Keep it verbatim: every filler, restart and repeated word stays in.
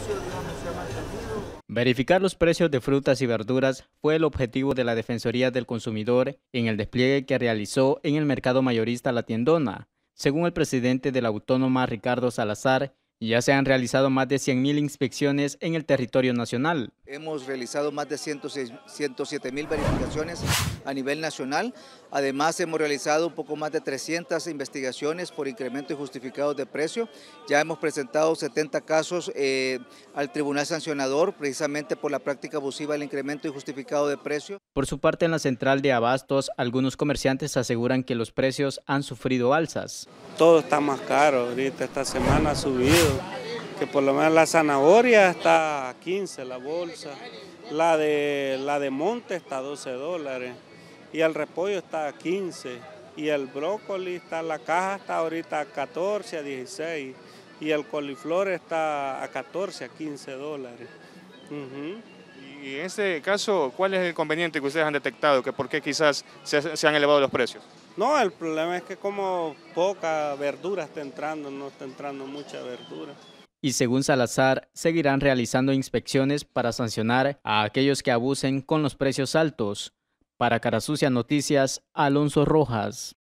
precio, digamos, se ha mantenido? Verificar los precios de frutas y verduras fue el objetivo de la Defensoría del Consumidor en el despliegue que realizó en el mercado mayorista La Tiendona. Según el presidente de la Autónoma, Ricardo Salazar, ya se han realizado más de cien mil inspecciones en el territorio nacional. Hemos realizado más de ciento siete mil verificaciones a nivel nacional. Además, hemos realizado un poco más de trescientas investigaciones por incremento injustificado de precio. Ya hemos presentado setenta casos eh, al Tribunal Sancionador, precisamente por la práctica abusiva del incremento injustificado de precio. Por su parte, en la central de abastos, algunos comerciantes aseguran que los precios han sufrido alzas. Todo está más caro ahorita, esta semana ha subido, que por lo menos la zanahoria está a quince la bolsa, la de, la de monte está a doce dólares y el repollo está a quince y el brócoli está, la caja está ahorita a catorce, a dieciséis y el coliflor está a catorce, a quince dólares. Uh-huh. Y en este caso, ¿cuál es el inconveniente que ustedes han detectado? Que ¿Por qué quizás se, se han elevado los precios? No, el problema es que como poca verdura está entrando, no está entrando mucha verdura. Y según Salazar, seguirán realizando inspecciones para sancionar a aquellos que abusen con los precios altos. Para Cara Sucia Noticias, Alonso Rojas.